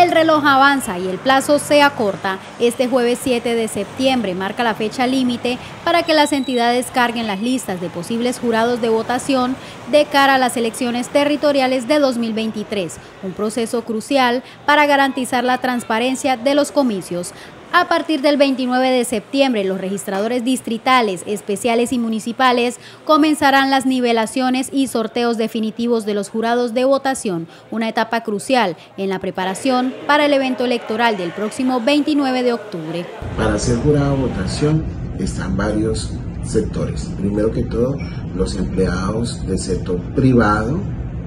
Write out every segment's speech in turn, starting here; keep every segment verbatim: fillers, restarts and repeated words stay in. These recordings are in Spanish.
El reloj avanza y el plazo se acorta. Este jueves siete de septiembre marca la fecha límite para que las entidades carguen las listas de posibles jurados de votación de cara a las elecciones territoriales de dos mil veintitrés, un proceso crucial para garantizar la transparencia de los comicios. A partir del veintinueve de septiembre, los registradores distritales, especiales y municipales comenzarán las nivelaciones y sorteos definitivos de los jurados de votación, una etapa crucial en la preparación para el evento electoral del próximo veintinueve de octubre. Para ser jurado de votación están varios sectores. Primero que todo, los empleados del sector privado,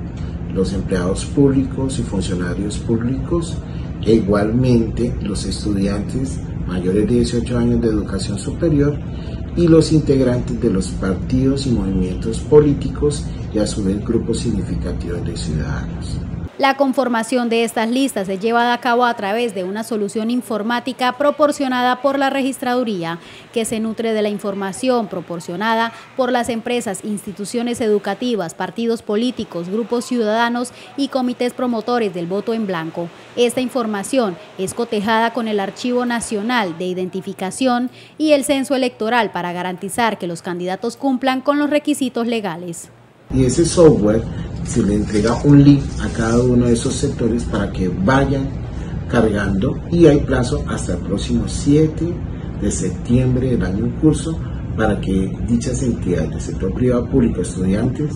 los empleados públicos y funcionarios públicos, e igualmente los estudiantes mayores de dieciocho años de educación superior y los integrantes de los partidos y movimientos políticos y a su vez grupos significativos de ciudadanos. La conformación de estas listas es llevada a cabo a través de una solución informática proporcionada por la registraduría, que se nutre de la información proporcionada por las empresas, instituciones educativas, partidos políticos, grupos ciudadanos y comités promotores del voto en blanco. Esta información es cotejada con el Archivo Nacional de Identificación y el Censo Electoral para garantizar que los candidatos cumplan con los requisitos legales. Y ese software se le entrega un link a cada uno de esos sectores para que vayan cargando, y hay plazo hasta el próximo siete de septiembre del año en curso para que dichas entidades del sector privado, público, estudiantes,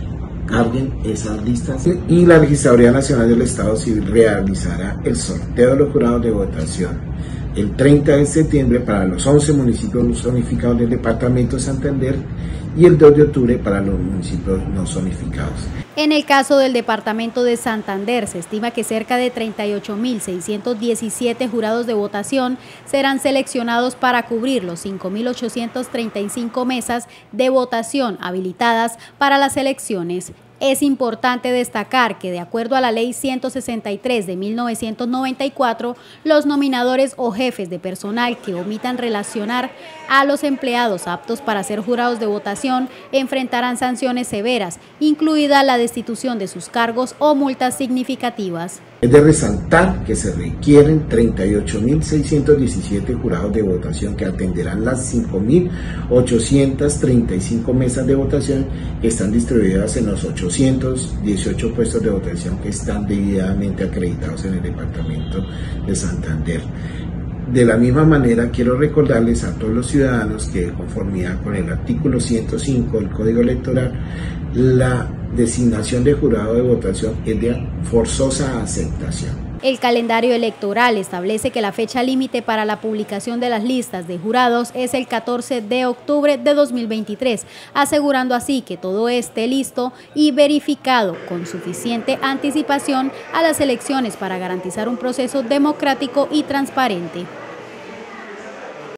carguen esas listas, y la Registraduría Nacional del Estado Civil realizará el sorteo de los jurados de votación el treinta de septiembre para los once municipios zonificados del departamento de Santander y el dos de octubre para los municipios no zonificados. En el caso del departamento de Santander, se estima que cerca de treinta y ocho mil seiscientos diecisiete jurados de votación serán seleccionados para cubrir los cinco mil ochocientas treinta y cinco mesas de votación habilitadas para las elecciones. Es importante destacar que, de acuerdo a la Ley ciento sesenta y tres de mil novecientos noventa y cuatro, los nominadores o jefes de personal que omitan relacionar a los empleados aptos para ser jurados de votación enfrentarán sanciones severas, incluida la destitución de sus cargos o multas significativas. Es de resaltar que se requieren treinta y ocho mil seiscientos diecisiete jurados de votación que atenderán las cinco mil ochocientas treinta y cinco mesas de votación que están distribuidas en los ochocientos dieciocho puestos de votación que están debidamente acreditados en el departamento de Santander. De la misma manera, quiero recordarles a todos los ciudadanos que, de conformidad con el artículo ciento cinco del Código Electoral, la designación de jurado de votación es de forzosa aceptación. El calendario electoral establece que la fecha límite para la publicación de las listas de jurados es el catorce de octubre de dos mil veintitrés, asegurando así que todo esté listo y verificado con suficiente anticipación a las elecciones para garantizar un proceso democrático y transparente.